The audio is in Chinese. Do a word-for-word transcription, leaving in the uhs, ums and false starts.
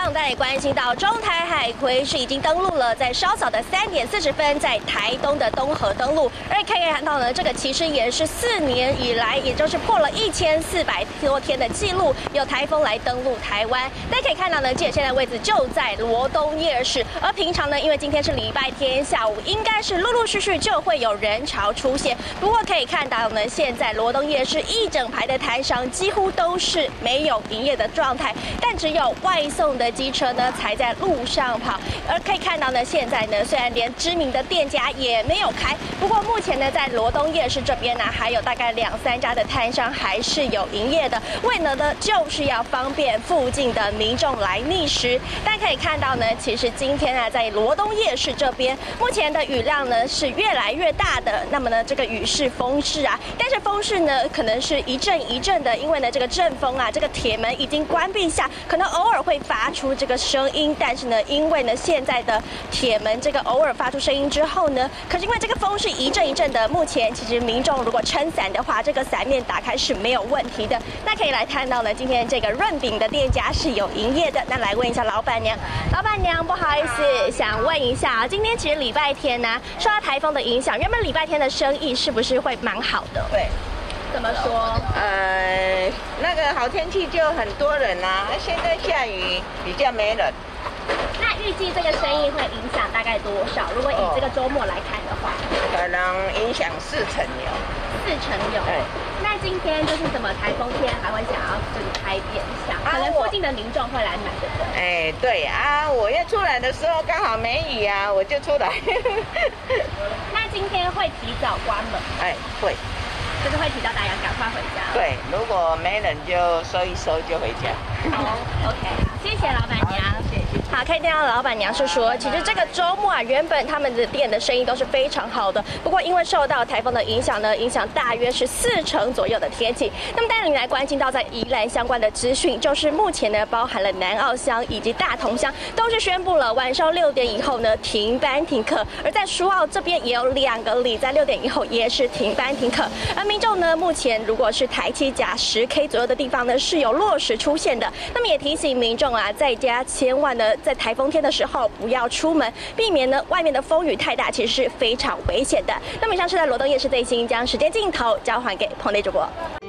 上带你关心到中台海葵是已经登陆了，在稍早的三点四十分，在台东的东河登陆，而可以看到呢，这个其实也是四年以来，也就是破了一千四百多天的记录，有台风来登陆台湾。大家可以看到呢，记者现在位置就在罗东夜市，而平常呢，因为今天是礼拜天下午，应该是陆陆续续就会有人潮出现。不过可以看到呢，现在罗东夜市一整排的摊商几乎都是没有营业的状态，但只有外送的机车呢才在路上跑。而可以看到呢，现在呢虽然连知名的店家也没有开，不过目前呢在罗东夜市这边呢，还有大概两三家的摊商还是有营业的，为了呢就是要方便附近的民众来觅食。大家可以看到呢，其实今天啊在罗东夜市这边，目前的雨量呢是越来越大的。那么呢这个雨势风势啊，但是风势呢可能是一阵一阵的，因为呢这个阵风啊，这个铁门已经关闭下，可能偶尔会发出这个声音，但是呢因为呢现在的铁门这个偶尔发出声音之后呢，可是因为这个风是一阵一阵的，目前其实民众如果撑伞的话，这个伞面打开是没有问题的。那可以来看到呢，今天这个润饼的店家是有营业的。那来问一下老板娘，老板娘不好意思，想问一下啊，今天其实礼拜天呢、啊，受到台风的影响，原本礼拜天的生意是不是会蛮好的？ 对。 怎么说？ 呃，那个好天气就很多人啦、啊，那现在下雨比较没人。 那预计这个生意会影响大概多少？如果以这个周末来看的话， 可能影响四成有。 四成有。对。那今天就是什么台风天，还会想要这个开店想，可能附近的民众会来买，对不对？ 哎，对啊，我要出来的时候刚好没雨啊，我就出来。 那今天会提早关门？ 哎，会。 就是会提到大家赶快回家。 对，如果没人就收一收就回家。 好 ，OK， 谢谢老板娘。 谢谢。 好，可以听到老板娘是说，其实这个周末啊，原本他们的店的生意都是非常好的，不过因为受到台风的影响呢，影响大约是四成左右的天气。那么带领来关心到在宜兰相关的资讯，就是目前呢，包含了南澳乡以及大同乡，都是宣布了晚上六点以后呢停班停课，而在苏澳这边也有两个里在六点以后也是停班停课。而民众呢，目前如果是台七甲十 K 左右的地方呢，是有落石出现的。那么也提醒民众啊，在家千万呢，在台风天的时候不要出门，避免呢外面的风雨太大，其实是非常危险的。那么以上是在罗东夜市最新，将时间镜头交还给彭内主播。